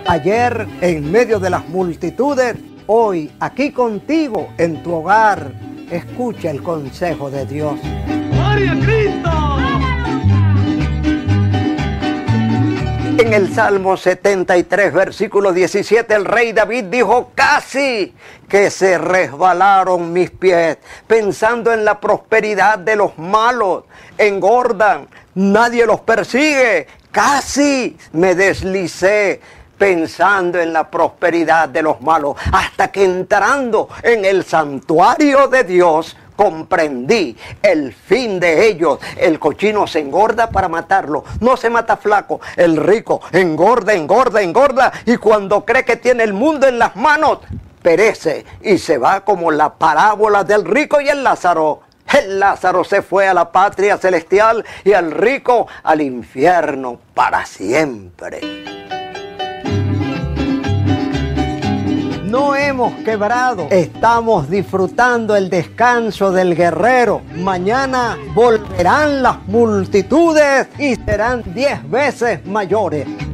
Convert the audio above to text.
Ayer en medio de las multitudes, hoy aquí contigo en tu hogar. Escucha el consejo de Dios. ¡Gloria a Cristo! En el Salmo 73, versículo 17, el rey David dijo: casi que se resbalaron mis pies, pensando en la prosperidad de los malos. Engordan, nadie los persigue. Casi me deslicé pensando en la prosperidad de los malos, hasta que entrando en el santuario de Dios, comprendí el fin de ellos. El cochino se engorda para matarlo, no se mata flaco. El rico engorda, engorda, engorda, y cuando cree que tiene el mundo en las manos, perece y se va como la parábola del rico y el Lázaro. El Lázaro se fue a la patria celestial y el rico al infierno para siempre. No hemos quebrado, estamos disfrutando el descanso del guerrero. Mañana volverán las multitudes y serán 10 veces mayores.